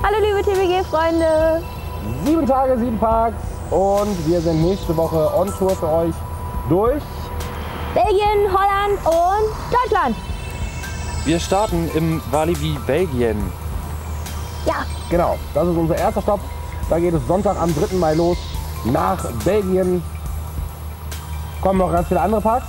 Hallo liebe TBG-Freunde. 7 Tage, 7 Parks und wir sind nächste Woche on Tour für euch durch Belgien, Holland und Deutschland. Wir starten im Walibi, Belgien. Ja. Genau, das ist unser erster Stopp. Da geht es Sonntag am 3. Mai los nach Belgien. Kommen noch ganz viele andere Parks.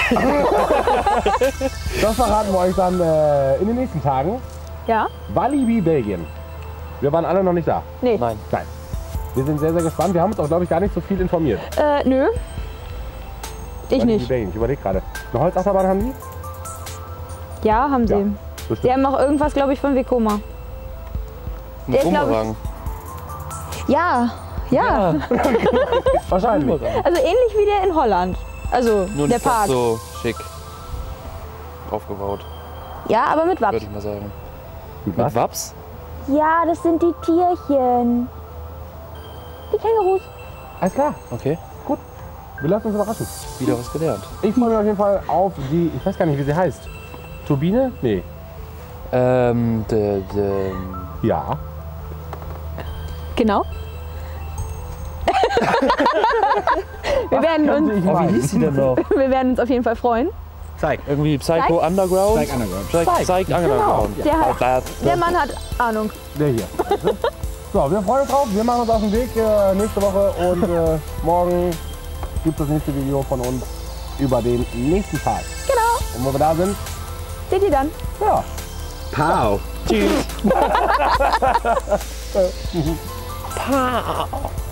Das verraten wir euch dann in den nächsten Tagen. Ja. Walibi, Belgien. Wir waren alle noch nicht da. Nee. Nein. Nein. Wir sind sehr, sehr gespannt. Wir haben uns auch, glaube ich, gar nicht so viel informiert. Nö. Ich Walibi, nicht. Belgien. Ich überlege gerade. Eine Holzachterbahn haben die? Ja, haben sie. Ja, Die bestimmt. haben auch irgendwas, glaube ich, von Vekoma. Ein Der ist, glaub ich- Bumerang. Ja. Ja. Wahrscheinlich. Also ähnlich wie der in Holland. Also Nur der nicht ganz Park. so schick aufgebaut, Ja, aber mit Waps. würde ich mal sagen. Mit Mit was? Waps? Ja, das sind die Tierchen. Die Kängurus. Alles klar. Okay, Wir lassen uns überraschen. wieder was gelernt. Ich freue mich auf jeden Fall auf die, ich weiß gar nicht, wie sie heißt. Turbine? Nee. Ja. Genau. wir, werden uns, Ich Oh, wie weiß. hieß sie denn noch? wir werden uns auf jeden Fall freuen. Zeig. Irgendwie Psycho Zeig. Underground? Zeig Underground. Psych Underground. Der hat- Der Mann hat Ahnung. Der hier. So, wir freuen uns drauf. Wir machen uns auf den Weg nächste Woche und morgen gibt es das nächste Video von uns über den nächsten Tag. Genau. Und wo wir da sind, Seht ihr dann? ja. Pow. Tschüss. Pow.